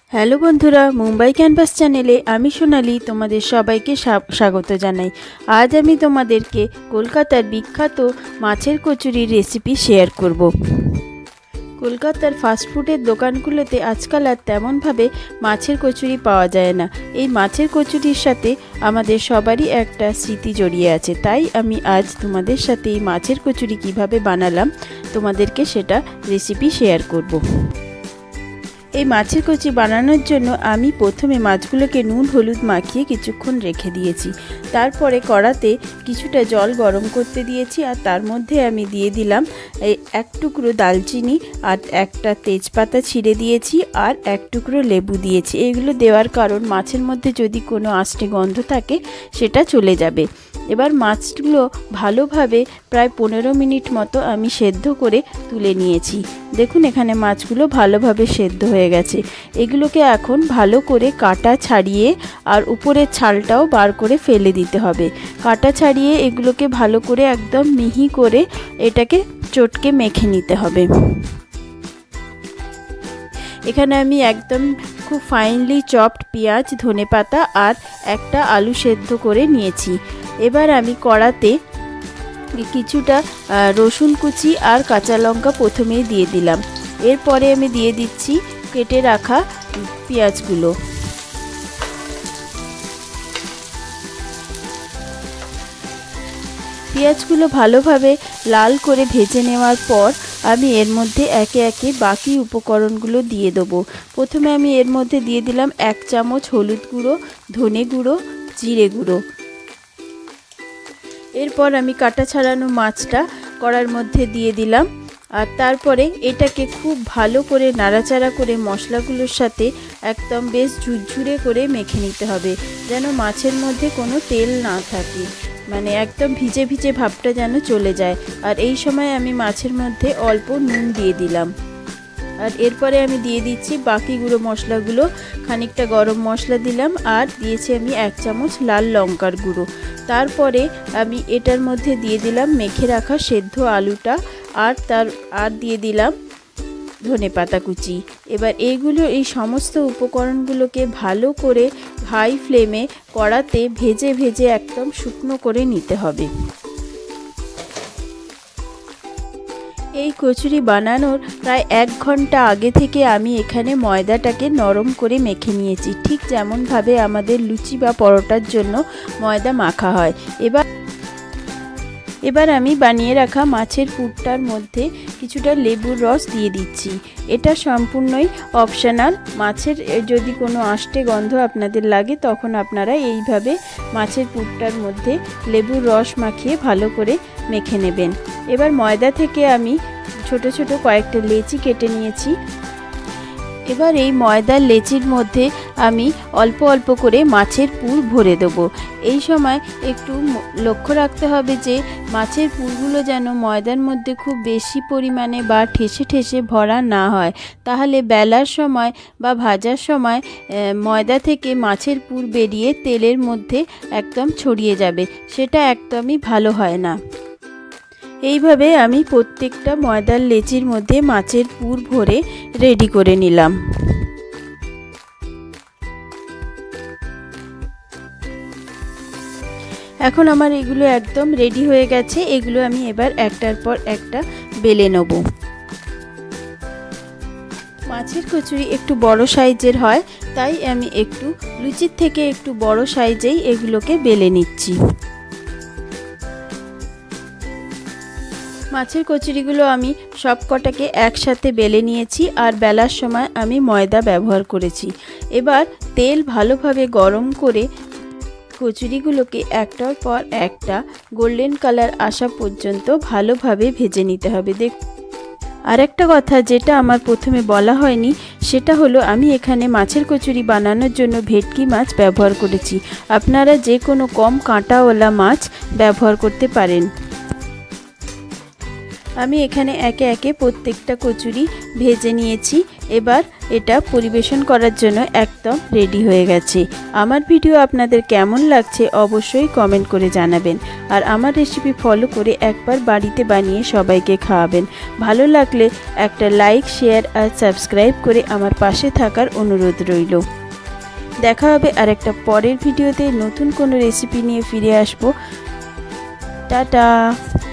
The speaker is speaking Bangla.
হ্যালো বন্ধুরা, মুম্বাই ক্যানভাস চ্যানেলে আমি সোনালি তোমাদের সবাইকে স্বাগত জানাই। আজ আমি তোমাদেরকে কলকাতার বিখ্যাত মাছের কচুরির রেসিপি শেয়ার করব। কলকাতার ফাস্টফুডের দোকানগুলোতে আজকাল আর তেমনভাবে মাছের কচুরি পাওয়া যায় না। এই মাছের কচুরির সাথে আমাদের সবারই একটা স্মৃতি জড়িয়ে আছে, তাই আমি আজ তোমাদের সাথে এই মাছের কচুরি কিভাবে বানালাম তোমাদেরকে সেটা রেসিপি শেয়ার করব। এই মাছের কচুরি বানানোর জন্য আমি প্রথমে মাছগুলোকে নুন হলুদ মাখিয়ে কিছুক্ষণ রেখে দিয়েছি। তারপরে কড়াতে কিছুটা জল গরম করতে দিয়েছি আর তার মধ্যে আমি দিয়ে দিলাম এক টুকরো দালচিনি আর একটা তেজপাতা ছিঁড়ে দিয়েছি আর এক টুকরো লেবু দিয়েছি। এগুলো দেওয়ার কারণ মাছের মধ্যে যদি কোনো আষ্টে গন্ধ থাকে সেটা চলে যাবে। এবার মাছগুলো ভালোভাবে প্রায় 15 মিনিট মতো আমি সেদ্ধ করে তুলে নিয়েছি। দেখুন এখানে মাছগুলো ভালোভাবে সেদ্ধ হয়ে গেছে। এগুলোকে এখন ভালো করে কাটা ছাড়িয়ে আর উপরের ছালটাও বার করে ফেলে দিতে হবে। কাটা ছাড়িয়ে এগুলোকে ভালো করে একদম মিহি করে এটাকে চটকে মেখে নিতে হবে। এখানে আমি একদম খুব ফাইনলি চপড পেঁয়াজ, ধনেপাতা আর একটা আলু সেদ্ধ করে নিয়েছি। এবার আমি কড়াতে কিছুটা রসুন কুচি আর কাঁচা লঙ্কা প্রথমেই দিয়ে দিলাম। এরপরে আমি দিয়ে দিচ্ছি কেটে রাখা পেঁয়াজগুলো। পেঁয়াজগুলো ভালোভাবে লাল করে ভেজে নেওয়ার পর আমি এর মধ্যে একে একে বাকি উপকরণগুলো দিয়ে দেবো। প্রথমে আমি এর মধ্যে দিয়ে দিলাম 1 চামচ হলুদ গুঁড়ো, ধনে গুঁড়ো, জিরে গুঁড়ো। এরপর আমি কাটা ছাড়ানো মাছটা কড়ার মধ্যে দিয়ে দিলাম আর তারপরে এটাকে খুব ভালো করে নাড়াচাড়া করে মশলাগুলোর সাথে একদম বেশ ঝুরঝুরে করে মেখে নিতে হবে, যেন মাছের মধ্যে কোনো তেল না থাকে, মানে একদম ভিজে ভিজে ভাবটা যেন চলে যায়। আর এই সময় আমি মাছের মধ্যে অল্প নুন দিয়ে দিলাম আর এরপরে আমি দিয়ে দিচ্ছি বাকি গুঁড়ো মশলাগুলো। খানিকটা গরম মশলা দিলাম আর দিয়েছি আমি 1 চামচ লাল লঙ্কার গুঁড়ো। তারপরে আমি এটার মধ্যে দিয়ে দিলাম মেখে রাখা সেদ্ধ আলুটা আর দিয়ে দিলাম ধনেপাতা কুচি। এবার এই সমস্ত উপকরণগুলোকে ভালো করে হাই ফ্লেমে কড়াতে ভেজে ভেজে একদম শুকনো করে নিতে হবে। এই কচুরি বানানোর প্রায় 1 ঘন্টা আগে থেকে আমি এখানে ময়দাটাকে নরম করে মেখে নিয়েছি, ঠিক যেমনভাবে আমাদের লুচি বা পরোটার জন্য ময়দা মাখা হয়। এবার আমি বানিয়ে রাখা মাছের পুরটার মধ্যে কিছুটা লেবুর রস দিয়ে দিচ্ছি। এটা সম্পূর্ণই অপশনাল। মাছের যদি কোনো আষ্টে গন্ধ আপনাদের লাগে তখন আপনারা এইভাবে মাছের পুরটার মধ্যে লেবুর রস মাখিয়ে ভালো করে মেখে নেবেন। এবার ময়দা থেকে আমি ছোট ছোট কয়েকটা লেচি কেটে নিয়েছি। এবার এই ময়দার লেচির মধ্যে আমি অল্প অল্প করে মাছের পুর ভরে দেবো। এই সময় একটু লক্ষ্য রাখতে হবে যে মাছের পুরগুলো যেন ময়দার মধ্যে খুব বেশি পরিমাণে বা ঠেসে ঠেসে ভরা না হয়, তাহলে বেলার সময় বা ভাজার সময় ময়দা থেকে মাছের পুর বেরিয়ে তেলের মধ্যে একদম ছড়িয়ে যাবে, সেটা একদমই ভালো হয় না। এইভাবে আমি প্রত্যেকটা ময়দার লেচির মধ্যে মাছের পুর ভরে রেডি করে নিলাম। এখন আমার এগুলো একদম রেডি হয়ে গেছে। এগুলো আমি এবার একটার পর একটা বেলে নেব। মাছের কচুরি একটু বড় সাইজের হয়, তাই আমি একটু লুচির থেকে একটু বড় সাইজেই এগুলোকে বেলে নিচ্ছি। মাছের কচুরিগুলো আমি সব কটাকে একসাথে বেলে নিয়েছি আর বেলার সময় আমি ময়দা ব্যবহার করেছি। এবার তেল ভালোভাবে গরম করে কচুরিগুলোকে একটার পর একটা গোল্ডেন কালার আসা পর্যন্ত ভালোভাবে ভেজে নিতে হবে। আর একটা কথা যেটা আমার প্রথমে বলা হয়নি, সেটা হলো আমি এখানে মাছের কচুরি বানানোর জন্য ভেটকি মাছ ব্যবহার করেছি। আপনারা যে কোনো কম কাঁটাওয়ালা মাছ ব্যবহার করতে পারেন। আমি এখানে একে একে প্রত্যেকটা কচুরি ভেজে নিয়েছি। এবার এটা পরিবেশন করার জন্য একদম রেডি হয়ে গেছে। আমার ভিডিও আপনাদের কেমন লাগছে অবশ্যই কমেন্ট করে জানাবেন। আর আমার রেসিপি ফলো করে একবার বাড়িতে বানিয়ে সবাইকে খাওয়াবেন। ভালো লাগলে একটা লাইক, শেয়ার আর সাবস্ক্রাইব করে আমার পাশে থাকার অনুরোধ রইল। দেখা হবে আর একটা পরের ভিডিওতে নতুন কোনো রেসিপি নিয়ে ফিরে আসবো। টাটা।